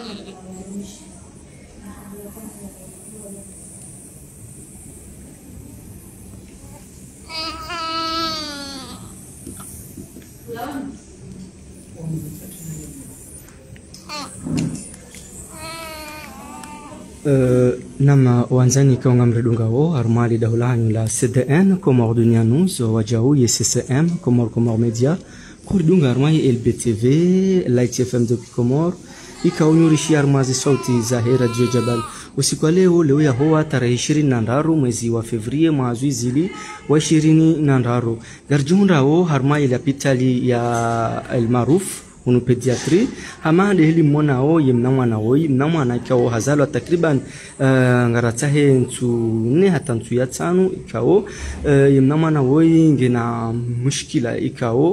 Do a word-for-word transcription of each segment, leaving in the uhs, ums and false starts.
nama wanzani kaunga mredunga wo armali dawlanyu la C D N Comore Dunia News wajau ye C C M Comore Comore Media kuridunga armai L B T V Light F M de Comore ikaonyurishi armazi sauti za Radio Jabal. Usiku wa leo leo ya hoa tarehe ishirini na tatu mwezi wa Februari mwezi zili wa ishirini na tatu garjunda wo harma ile hospitali ya El Maruf unu pediatri hamande hili mwana wo yemna mwana wo yemna mwana kao hazalo takriban uh, ngaratahe ntu ne hata ntu ya tano ikao uh, yemna mwana wo ngena mushkila ikao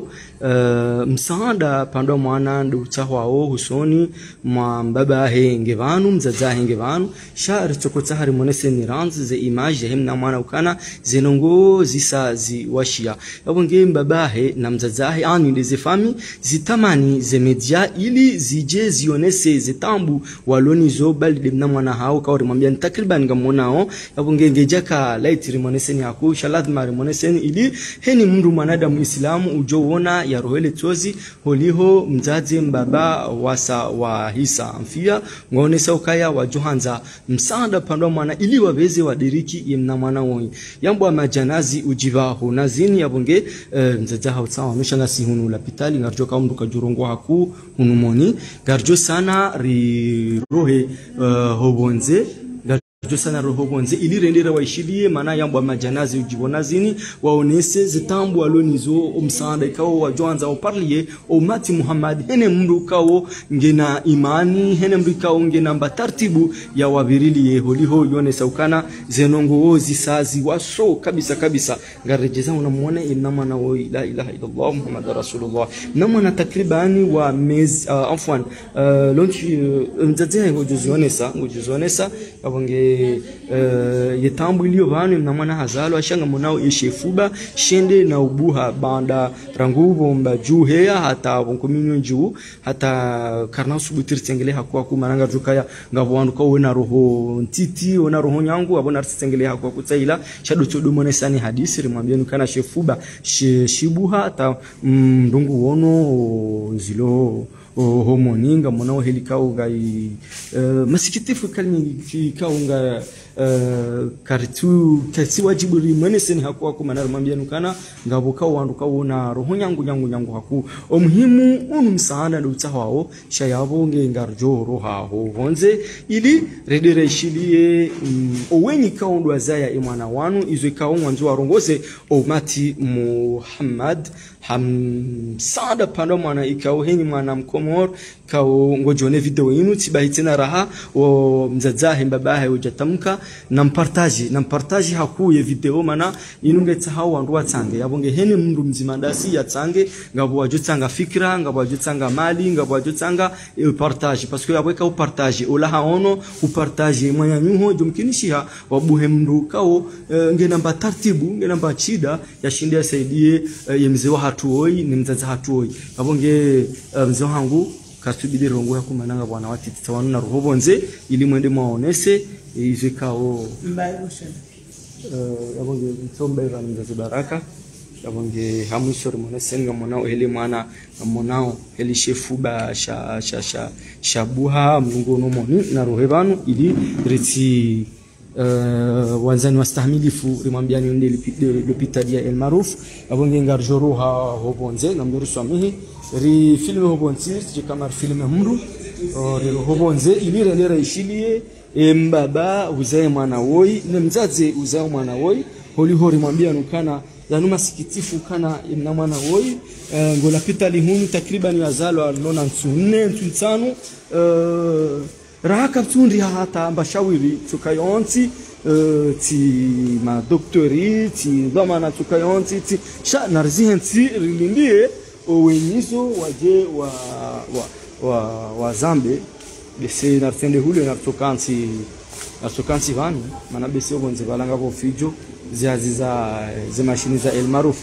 uh, msaada pando mwana ndo tahwao husoni mwa baba he ngevanu mzaza he ngevanu shari chokota hari monese niranz ze image hemna mwana ukana zenongo zisa zi washia yabonge baba he na mzaza he ani ndeze fami zitamani ze media ili zije zionese zitambu walonizo bali demna mwana hao kauri mwambia takriban ngamonao yabonge ngejaka light rimonese ni haku shalad mari monese ili heni mndu mwanada muislamu ujoona ya rohele tozi holiho mzazi mbaba wasa wa hisa amfia ngaonesa ukaya wa johanza msaada pando mwana ili waweze wadiriki yemna mwana woi yambo majanazi ujivaho nazini yabonge uh, mzaza hao sawa mshanga sihunu la pitali ngarjoka mndu kajurongo haku unumoni garjo sana ri rohe uh, hobonze garjo sana roho bonze ili rendera waishilie maana yambo majanazi ujibona zini waonese zitambu alonizo umsaada kao wajoanza oparlie umati Muhammad hene mndu kao ngena imani hene mndu kao ngena mbatartibu ya wabirili holiho yone saukana zenongo zisazi waso kabisa kabisa garejeza unamuona inama na wa la ilaha illallah Muhammad rasulullah namana takribani wa mez uh, afwan uh, lonchi uh, mzaze ngojuzonesa ngojuzonesa abonge Uh, yetambu iliyo vanu na mwana hazalo ashanga monao yeshefuba shende na ubuha banda rangubo mba juu hea hata wonkominyo juu hata karna subutir tengele hakuwa kumaranga jukaya ngabo wandu kwa wena roho ntiti wena roho nyangu abona tengele hakuwa kutaila shadu chodo monesani hadisi rimwambia nukana shefuba she, shibuha hata mdungu mm, wono zilo homoninga monao helikao gai uh, masikitifu kalmi kikao nga uh, karitu kasi wajibu rimonese ni hakuwa kumana mwambia nukana ngabo kao wandu kao na roho nyangu nyangu nyangu haku omuhimu unu msaada ndo utahwao shayabo nge ngarjo roha ho honze ili redere shilie um, owenyi kao ndo azaya imwana wanu izo kao mwanzo warongoze omati Muhammad hamsaada pando mwana ikao heni mwana mkomor kao ngojone video yinu tibahitena raha o mzazahe mbabahe ujatamka na mpartaji na mpartaji hakuye video mana inunge tahao wandu watange yabonge heni mndu mzimandasi ya tange ngabo wajutanga fikra ngabo wajutanga mali ngabo wajutanga e partage parce que yabweka upartage olaha ono upartage mwanya nyuho jumkinishiha wabuhe mndu kao e, ngena mba tartibu ngena mba chida ya shinde yasaidie e, yemzewa hatuoi ni mzaza hatuoi yabonge e, mzewa hangu kasubiri rongo yako mananga bwana watiti tawanu na roho bonze ili mwende maonese izikao mbaye boshe uh, yabonge mtombe ran mzazi baraka yabonge hamushori monese nga monao hele mwana monao hele shefuba sha sha sha shabuha mnungo no moni na roho banu ili reti uh, wanzani wastahimilifu rimwambia ni ndeli hospitali ya El Maruf yabonge ngarjoroha hobonze na mbiru swamihi ri filme hobonzir je kamar filme mru ri hobonze ili rendera ishilie mbaba uzae mwana woi ne mzaze uzae mwana woi holi hori mwambia nukana yanu masikitifu kana na mwana woi uh, ngola pitali hunu takriban yazalo alona nne ntano uh, rahaka tsundi hata mbashawiri tukayonti uh, ti ma doktori ti dhamana tukayonti ti sha narzihensi rilindie owenyizo waje wa wa wa, wa zambe bese nartende hule nartokansi nartokansi vani mana bese obonze balanga bo fijo ziazi za ze mashini za El Maruf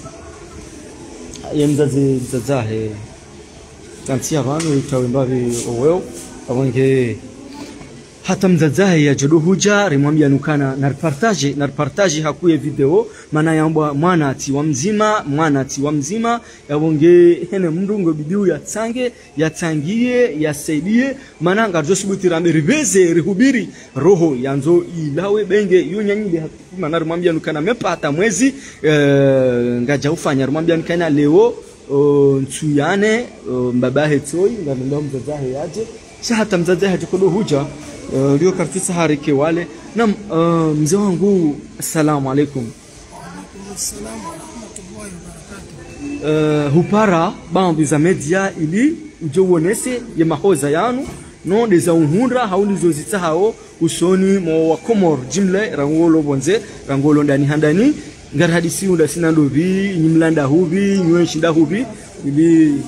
yemza ze zahe tantia vani itawembavi oweo Awange hata mzazahe ya jodo huja rimwambia nukana na reportage na reportage hakuye video maana yamba mwana ati wa mzima mwana ati wa mzima yabonge hene mndungo bidiu ya tsange ya tangie ya saidie maana ngajo subutira ribeze rihubiri roho yanzo ilawe benge yunyanyile maana rimwambia nukana mepata mwezi e, ngaja ufanya rimwambia nukana leo ntuyane mbabahe toi ngabenda mzazahe yaje sha hata mzazahe jodo huja ndio uh, kartisa harike wale na uh, mzee wangu assalamu alaikum. Wa alaikum assalam wa rahmatullahi wa barakatuh. Uh, hupara bambi za media ili uje uonese ye mahoza yanu no deza unhundra haulizo zitahao usoni mo wa Komor jimle rangolo bonze rangolo ndani handani ngar hadisi unda sina ndovi nyimlanda hubi nywe shinda hubi ili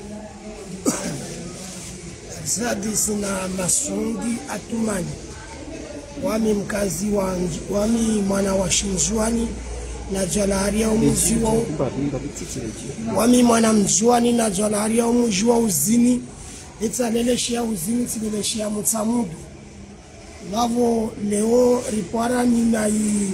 Zadi sina Masungi Atumani wami mkazi wa wami mwana wa Shinzwani na Jalaria umuzi wa wami mwana mzwani na Jalaria umuzi wa uzini italeleshia uzini tileleshia mutamudu navo leo ripara nina i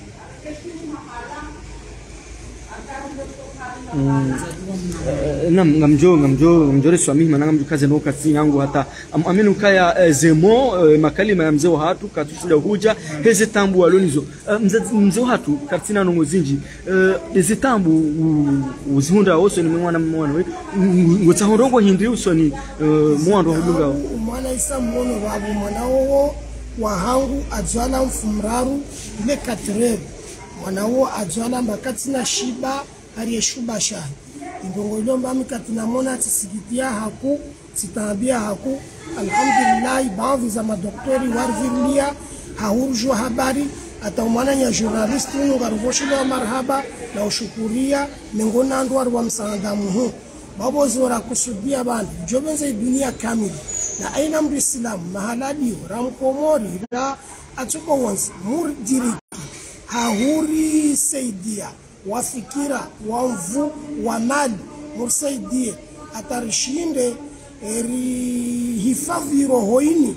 Mm. Uh, nam ngamjo ngamjo ngamjore swami mana ngamjo kaze no katsi yangu hata am, aminu kaya uh, zemo uh, makalima ya mzee hatu katushida huja heze tambu walonizo uh, mzee mzee hatu katina no muzinji uh, heze tambu uzihunda oso ni mwana mwana we ngotsahorongo hindi usoni uh, mwando hudunga mwana isa mwono babu mwana wo wahangu ajwala mfumraru ile katrebe mwana wo ajwala mbakatina shiba aliyeshuba shahi ndongo ilomba mikatina mona tisikitia haku sitaambia haku alhamdulillah baadhi za madoktori warvilia haurjwa habari ataumana ya journalist ngaruboshila marhaba na ushukuria mengona ndo wa msaada muhu babo zora kusudia bana jobenze dunia kamili na aina mrislam mahaladi ramkomori la atuko once murdiri hauri saidia wafikira wamvu wa mali mursaidie atarishinde eri hifadhi rohoini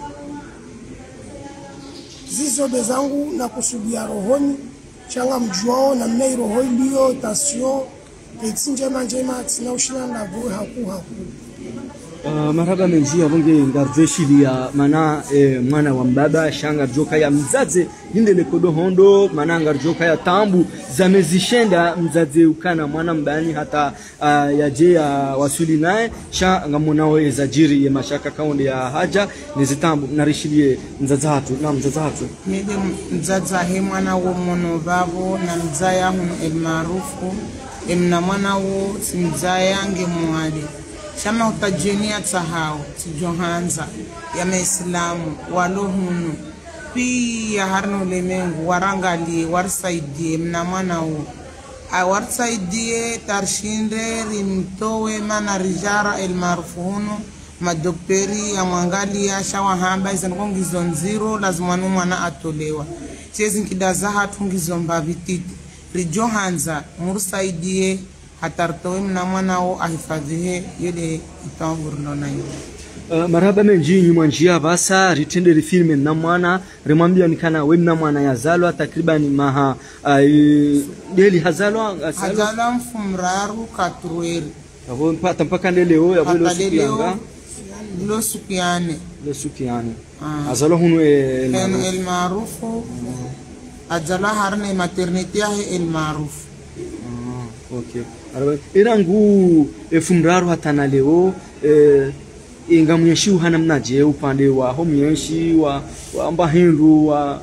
zizo bezangu na kusudia rohoni changa mjuao na mnei rohoi liyo tasio etsinjema njema tina ushina na goe haku haku. Uh, marhaba menji abonge ngarjeshilia mana eh, mwana wa mbaba shanga joka ya mzaze yinde lekodo hondo mana ngarjoka ya tambu zamezishenda mzaze ukana mwana mbani hata uh, yaje ya wasuli naye sha ngamonao ezajiri ya mashaka kaunde ya haja nizitambu narishilie mzaza hatu na mzaza hatu nide mzaza he mwana wo mono babo na mzaya hunu el maarufu emna mwana wo simzaya nge mwade shama utajenia tsahao tijohanza ya maislamu walohunu pia harno lemengu warangali warsaidie mna mwana u warsaidie tarshinde rimtowe mana rijara el marufuhunu madokteri ya mwangalia shawa hamba izankongizo nziro lazima mwana atolewa chezi nkidaza hatungizo mbavititi rijohanza mursaidie hatartowe mna mwana wo ahifadhihe yele itawurno nayo. Uh, marhaba menji nyuma njia basa ritende filme na mwana remwambia nikana we mna mwana yazalwa takriban maha uh, deli hazalwa hazalwa mfumraru katrueri abo mpata mpaka leo ya bolo sukianga lo sukiane lo sukiane hazalwa hunu el el maarufu hazalwa harne maternity ya el maarufu. Okay. Irangu efumraru hatana leo eh, inga mwenshi hana mnaje upande wa homyenshi wa wa mbahindu wa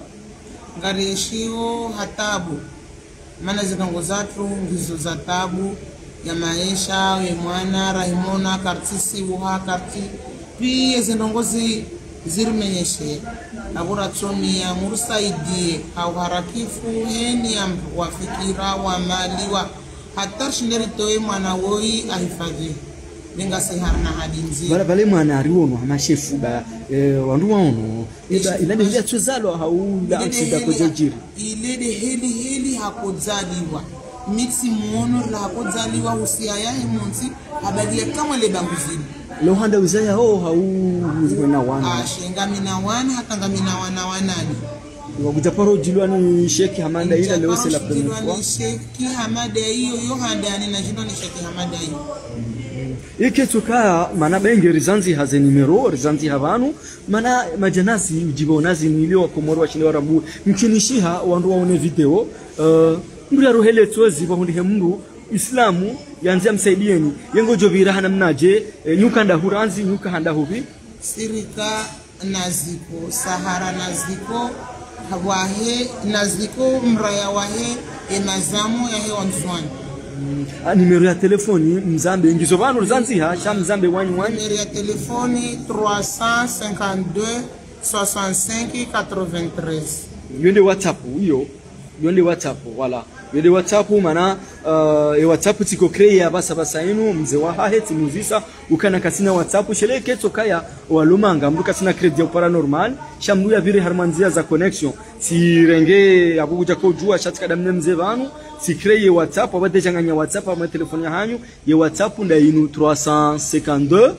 ngareshiwo hatabu maana zikango zatu ngizo za tabu ya maisha ya mwana rahimona kartisi uha karti pia zindongozi zirimenyeshe abura tsomia mursaidie au harakifu heni ya wafikira wa mali wa hata shinderi toe mwana woi ahifadhi linga seharna hadinzi bala bale mwana ariwono amashefu ba eh, wandu waono ila ila ndio tsozalo haula aksida ko jajiri ile de heli heli hakozaliwa mixi muono la hakozaliwa usia ya himonzi abadia kama le banguzini leo handa wizaya ho hau na wana ah shenga mina wana hata ngamina wana wanani wakuja paro jilwani Sheikh Hamada ila leo c'est la première fois jilwani Sheikh Hamada hiyo yo handa ni na jilwani Sheikh Hamada hiyo ike tukaa mana bengi rizanzi haze numero rizanzi havanu mana majanasi ujibonazi nilio komoro washinde warambu mkinishiha wandu waone video uh, mburi ya rohele tuwezi wahundi mndu Islamu yanzia msaidieni yengo jovira hana mnaje e, nyuka nda huranzi nyuka handa huvi sirika naziko sahara naziko wahe naziko mraya wahe emazamo ya he wanzwani mm. Numero ya telefoni mzambe ngizo vanu rizanzi ha sha mzambe wanyu wanyu numero ya telefoni trois cent cinquante-deux soixante-cinq quatre-vingt-treize yonde WhatsApp hiyo yonde WhatsApp wala yonde WhatsApp mana uh, e WhatsApp tiko create basa basa inu mze wa haheti muzisa ukana kasina WhatsApp sheleke tokaya walumanga mbuka sina credit ya paranormal shamru ya vile harmanzia za connection si renge abuja ko jua shatika damne mze vanu si create WhatsApp abade changanya WhatsApp ama telefoni hanyu ye WhatsApp nda inu trois cent cinquante-deux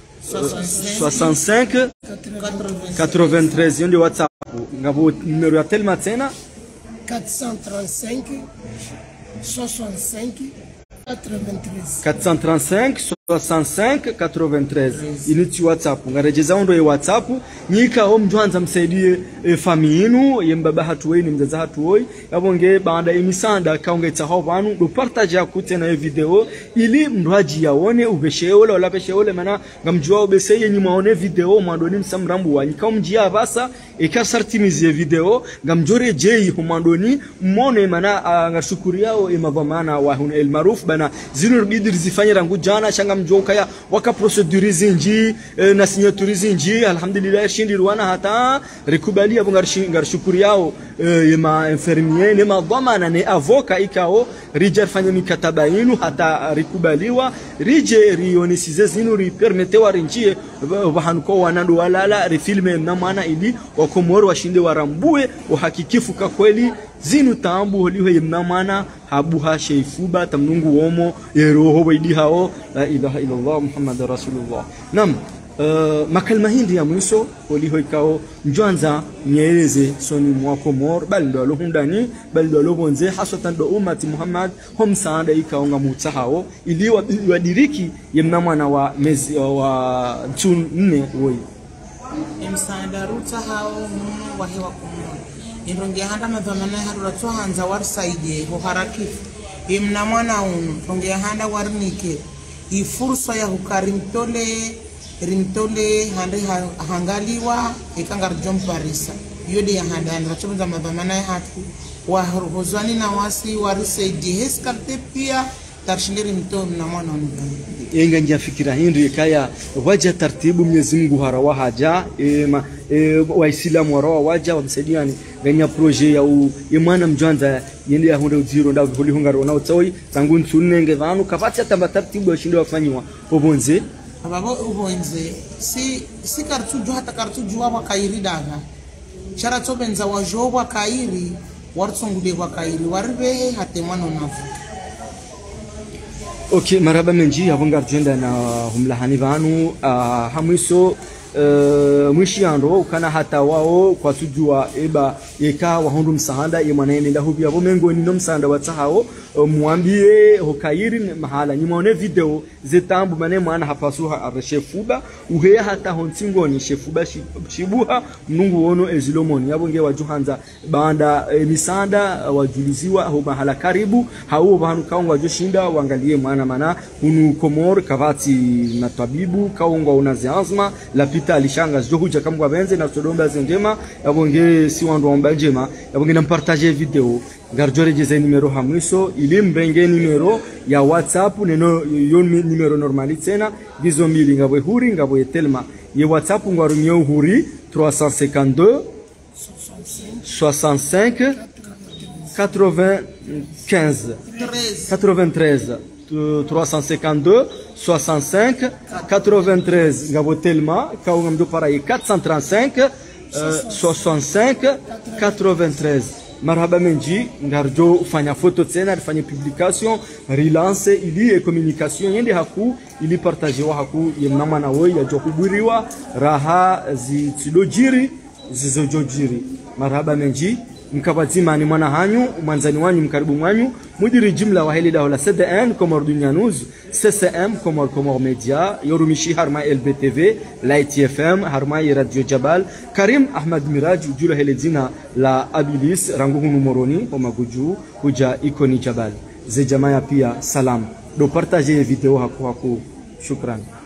soixante-cinq quatre-vingt-treize yonde WhatsApp ngabo numero ya telma tena quatre cent trente-cinq soixante-cinq quatre-vingt-treize quatre cent trente-cinq soixante-cinq quatre-vingt-treize initi WhatsApp ngarejeza ondo ye WhatsApp nyika o mjwanza msaidie e, fami yinu yembaba hatuwe ni mzaza hatuwe yabonge baada imisanda kaunge taho banu do partage akute na video ili mraji yaone ubesheole wala besheole mana ngamjua ubeseye nyuma one video mwandoni msamrambu wa nyika mjia basa ekasartimizie video ngamjore jei humandoni mmone mana ngashukuri yao emavamana wa hun el maruf bana zinu bidir zifanye rangu jana shanga mjoka ya waka procedure zinji e, na signature zinji alhamdulillah shindi ruana hata rikubalia bungar shukuri yao e, ma infirmier ne ma dhamana ne avoka ikao rije fanya mikataba yinu hata rikubaliwa rije rionisize zinu ri permetewa rinjie wahanuko wanandu walala rifilme na maana ili wakomoro washinde warambue uhakikifu kwa kweli zinu tambu holiwe yemnamana habuha sheifuba tamnungu womo yeroho waidi hao la ilaha illallah muhammadur rasulullah nam uh, makalma hindi ya mwiso holiho ikao njwanza nyeleze soni mwako mor bali ndo alohundani bali ndo alohonze haswatan do umati muhammad hom saanda ikao ngamutsa hao ili wadiriki yemnamana wa mezi wa tun nne woi emsanda ruta hao muno wahewa kumona indonge handa madhamana harura tsohanza warsaide ho harakifu imna mwana unu tonge handa warnike ifursa ya hukarimtole rimtole hande hangaliwa ikangar jom parisa yode ya handa ndra chobza madhamana hatu wa hozani na wasi warsaide heskarte pia tarshindiri mto na mwana unu yenga njia fikira hindi kaya waja tartibu Mwenyezi Mungu harawa haja e, ma, e, waislamu harawa waja wamsaidiani ganya projet ya u imana mjwanza yende ya hunde uziro nda huli hungaro na utoi tangu nsunenge vanu kapati atamba tartibu washinde wafanywa obonze ababo obonze si si kartuju hata kartuju wa kairi daga chara tobenza wajoba kairi wartsongude kwa kairi warbe hate mwana unavu. Ok, maraba menji avongar jenda na humlahani vanu uh, hamwiso uh, mwishi ando kana hata wao kwa tujua eba yeka wahundu msahanda yemanaene nda hubi abo mengo ni no msahanda watahao uh, muambie hokairi mahala nyimone video zetambu mane mwana hapasuha areshefuba uhe hata hontingo ni shefuba shibuha mnungu wono ezilomoni yabonge wajuhanza banda e, misanda wajuliziwa ho mahala karibu hao vanu kaungwa joshinda wangalie mwana mana unu komor kavati na tabibu kaungwa unaziazma lapita alishanga zohuja kamgwa benze na sodomba zendema yabonge si wandu omba njema yabonge na partager video garjore jeze numero hamwiso ili mbenge numero ya WhatsApp neno yon numero normali tena gizo mili ngabwe huri ngabwe telma ye WhatsApp ngwarumyo huri trois cent cinquante-deux soixante-cinq quatre-vingt-quinze quatre-vingt-treize trois cent cinquante-deux soixante-cinq quatre-vingt-treize ngabo telma kaungamdo para quatre cent trente-cinq soixante-cinq quatre-vingt-treize marhaba menji ngarjo fanya photo tena fanya publication relance ili communication yende haku ili partager haku yemnama na wewe yajo kuburiwa raha zitidojiri zizojojiri marhaba menji mkabazima ni mwana hanyu mwanzani wanyu mkaribu mwanyu mudiri jumla wa hili dawla S D N Comore Dunia News C C M Comore Comore Media yorumishi harma L B T V Light F M harma Radio Jabal Karim Ahmad Miraj jula hili jina la Abilis ranguhu numoroni homa guju huja ikoni Jabal ze jamaa pia salam do partager video haku haku shukran.